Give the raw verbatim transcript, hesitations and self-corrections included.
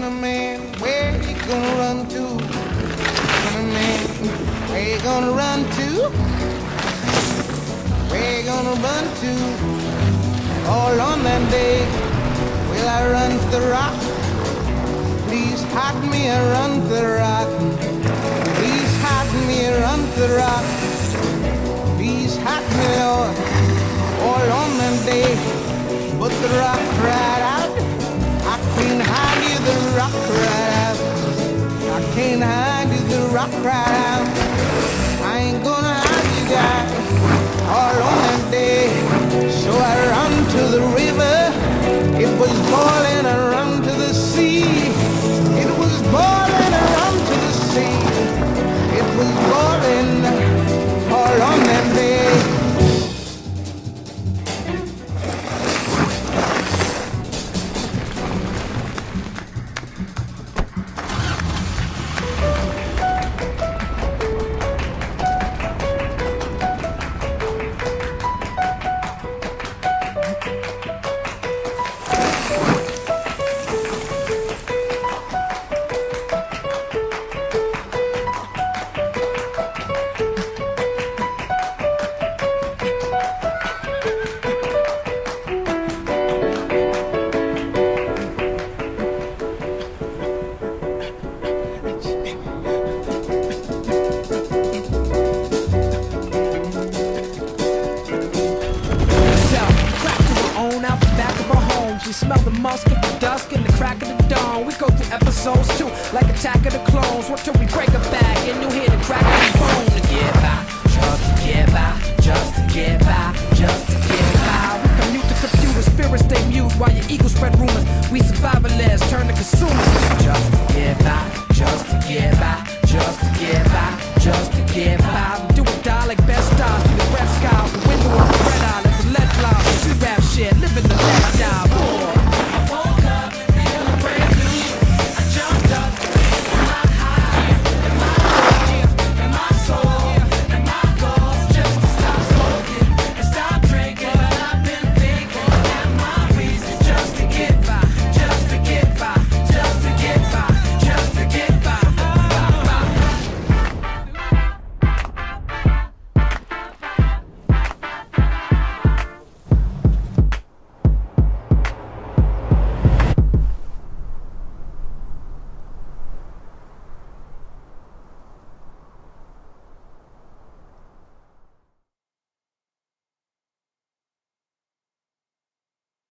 Son of man, where you gonna run to? Son of man, where you gonna run to? Where you gonna run to? All on that day, will I run to the rock? Please hide me and run to the rock. Please hide me and run to the rock. Please hide me, Lord, all on that day. But the rock cried out, I can't hide you, the rock cried out. I can't hide you, the rock cried out. I ain't gonna hide you guys all on that day. So I run to the river, it was boiling, I run to the sea. It was boiling, I run to the sea. It was boiling all on that day. Smell the musk of the dusk and the crack of the dawn. We go through episodes too, like Attack of the Clones. What till we break a back and you hear the crack of the bone. To get by, just to get by, just to get by, just to get by. We commute to computer, spirits stay mute while your ego spread rumors. We survivalists turn to consumers. Just to get by, just to get by, just to get by, just to get by.